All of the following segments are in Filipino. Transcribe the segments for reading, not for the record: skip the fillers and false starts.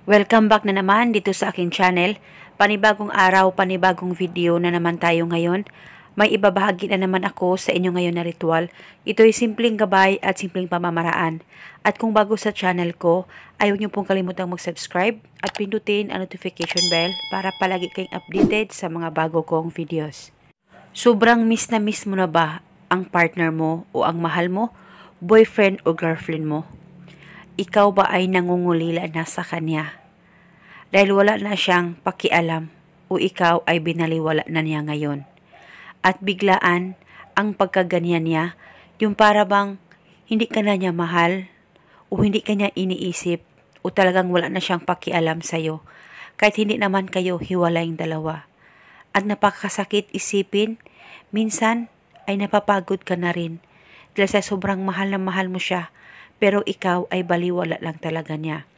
Welcome back na naman dito sa aking channel. Panibagong araw, panibagong video na naman tayo ngayon. May ibabahagi na naman ako sa inyo ngayon na ritual. Ito ay simpleng gabay at simpleng pamamaraan. At kung bago sa channel ko, ayaw niyo pong kalimutang mag-subscribe at pindutin ang notification bell para palagi kayong updated sa mga bago kong videos. Sobrang miss na miss mo na ba ang partner mo o ang mahal mo, boyfriend o girlfriend mo? Ikaw ba ay nangungulila na sa kanya? Dahil wala na siyang pakialam o ikaw ay binaliwala na niya ngayon. At biglaan ang pagkaganyan niya, yung para bang hindi ka na niya mahal o hindi ka niya iniisip o talagang wala na siyang pakialam sa'yo kahit hindi naman kayo hiwalayng dalawa. At napakasakit isipin, minsan ay napapagod ka na rin dahil sa sobrang mahal na mahal mo siya pero ikaw ay baliwala lang talaga niya.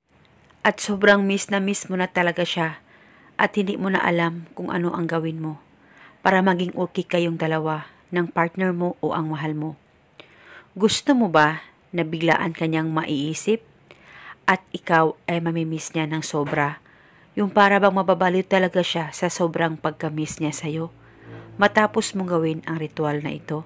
At sobrang miss mo na talaga siya at hindi mo na alam kung ano ang gawin mo para maging okay kayong dalawa ng partner mo o ang mahal mo. Gusto mo ba na biglaan kanyang maiisip at ikaw ay mamimiss niya ng sobra? Yung para bang mababaliw talaga siya sa sobrang pagka-miss niya sa'yo matapos mong gawin ang ritual na ito?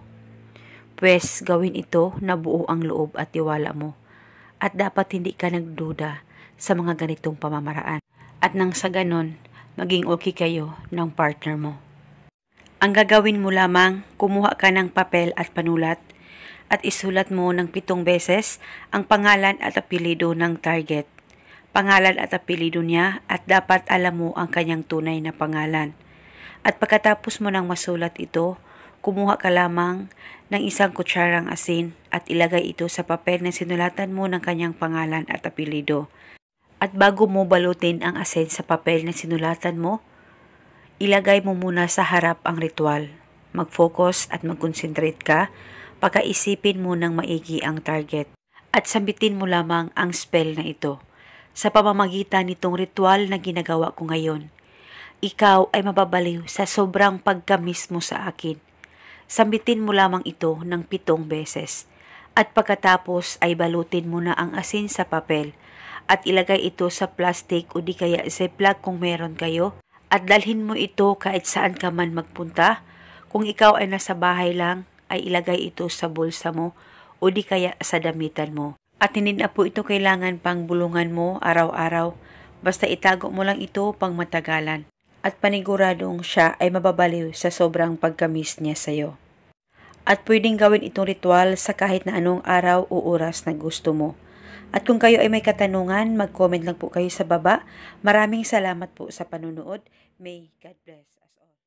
Pwes gawin ito na buo ang loob at tiwala mo at dapat hindi ka nagduda sa mga ganitong pamamaraan at nang sa ganon maging okay kayo ng partner mo. Ang gagawin mo lamang, kumuha ka ng papel at panulat at isulat mo ng 7 beses ang pangalan at apelyido ng target. Pangalan at apelyido niya at dapat alam mo ang kanyang tunay na pangalan. At pagkatapos mo nang masulat ito, kumuha ka lamang ng 1 kutsarang asin at ilagay ito sa papel na sinulatan mo ng kanyang pangalan at apelyido. At bago mo balutin ang asin sa papel na sinulatan mo, ilagay mo muna sa harap ang ritual. Mag-focus at mag-concentrate ka, pagkaisipin mo ng maigi ang target. At sambitin mo lamang ang spell na ito. Sa pamamagitan nitong ritual na ginagawa ko ngayon, ikaw ay mababaliw sa sobrang pagka-miss mo sa akin. Sambitin mo lamang ito ng 7 beses. At pagkatapos ay balutin mo na ang asin sa papel at ilagay ito sa plastic o di kaya ziploc kung meron kayo at dalhin mo ito kahit saan ka man magpunta. Kung ikaw ay nasa bahay lang ay ilagay ito sa bulsa mo o di kaya sa damitan mo. At hindi na po ito kailangan pang bulungan mo araw-araw, basta itago mo lang ito pang matagalan at paniguradong siya ay mababaliw sa sobrang pagka-miss niya sa'yo. At pwedeng gawin itong ritual sa kahit na anong araw o oras na gusto mo. At kung kayo ay may katanungan, mag-comment lang po kayo sa baba. Maraming salamat po sa panunood. May God bless us all.